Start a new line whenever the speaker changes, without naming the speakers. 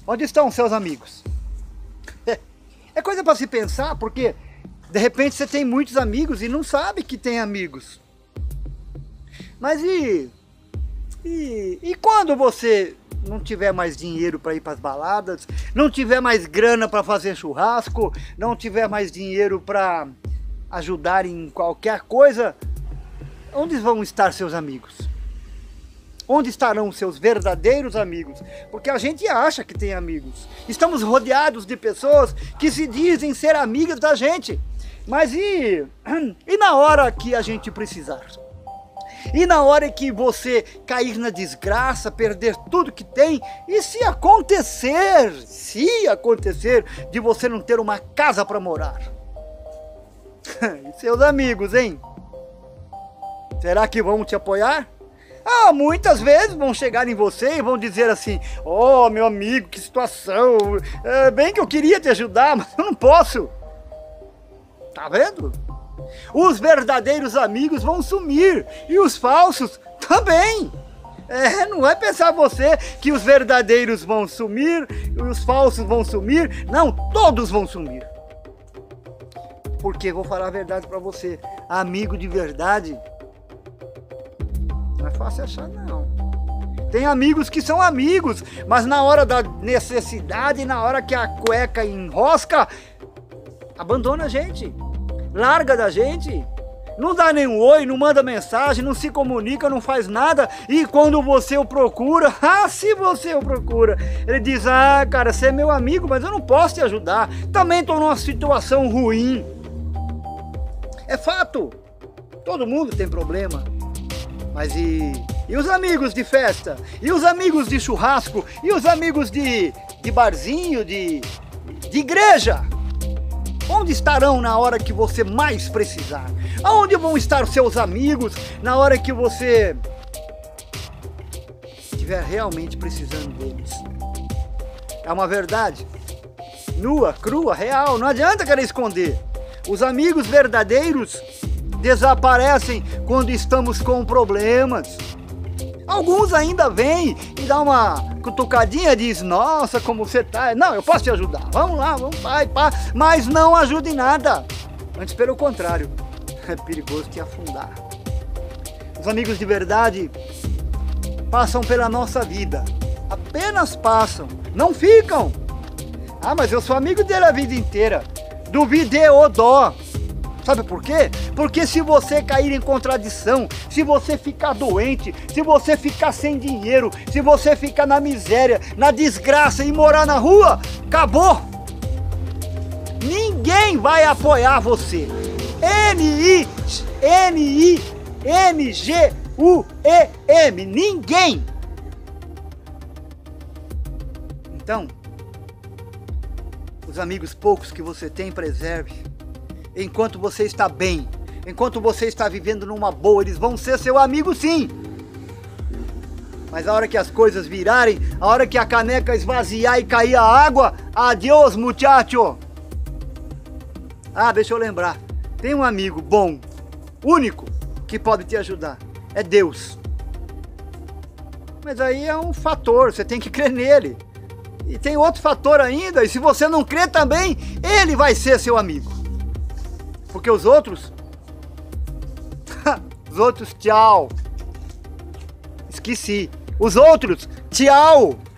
Onde estão seus amigos? É coisa para se pensar, porque de repente você tem muitos amigos e não sabe que tem amigos. Mas e quando você não tiver mais dinheiro para ir para as baladas, não tiver mais grana para fazer churrasco, não tiver mais dinheiro para ajudar em qualquer coisa, onde vão estar seus amigos? Onde estarão seus verdadeiros amigos? Porque a gente acha que tem amigos. Estamos rodeados de pessoas que se dizem ser amigas da gente. Mas e na hora que a gente precisar? E na hora que você cair na desgraça, perder tudo que tem, e se acontecer de você não ter uma casa para morar? E seus amigos, hein? Será que vão te apoiar? Ah, muitas vezes vão chegar em você e vão dizer assim: oh, meu amigo, que situação, bem que eu queria te ajudar, mas eu não posso. Tá vendo? Os verdadeiros amigos vão sumir e os falsos também. Não é pensar você que os verdadeiros vão sumir e os falsos vão sumir. Não, todos vão sumir. Porque vou falar a verdade para você, amigo de verdade não é fácil achar, não. Tem amigos que são amigos, mas na hora da necessidade, na hora que a cueca enrosca, abandona a gente, larga da gente, não dá nenhum oi, não manda mensagem, não se comunica, não faz nada. E quando você o procura, se você o procura, ele diz: ah, cara, você é meu amigo, mas eu não posso te ajudar, também estou numa situação ruim. É fato, todo mundo tem problema. Mas e os amigos de festa? E os amigos de churrasco? E os amigos de barzinho, de igreja? Onde estarão na hora que você mais precisar? Aonde vão estar os seus amigos na hora que você estiver realmente precisando deles? É uma verdade nua, crua, real, não adianta querer esconder. Os amigos verdadeiros desaparecem quando estamos com problemas. Alguns ainda vêm e dá uma cutucadinha e diz: nossa, como você tá? Não, eu posso te ajudar, vamos lá, vamos, pai, pá. Mas não ajuda em nada. Antes, pelo contrário, é perigoso te afundar. Os amigos de verdade passam pela nossa vida, apenas passam, não ficam. Ah, mas eu sou amigo dele a vida inteira. Duvide o dó. Sabe por quê? Porque se você cair em contradição, se você ficar doente, se você ficar sem dinheiro, se você ficar na miséria, na desgraça e morar na rua, acabou! Ninguém vai apoiar você. N-I-N-G-U-E-M. Ninguém! Então, os amigos poucos que você tem, preserve. Enquanto você está bem, enquanto você está vivendo numa boa, eles vão ser seu amigo, sim. Mas a hora que as coisas virarem, a hora que a caneca esvaziar e cair a água, adiós, muchacho. Ah, deixa eu lembrar, tem um amigo bom, único, que pode te ajudar, é Deus. Mas aí é um fator, você tem que crer nele. E tem outro fator ainda, e se você não crer também, ele vai ser seu amigo. Porque os outros, tchau. Esqueci. Os outros, tchau.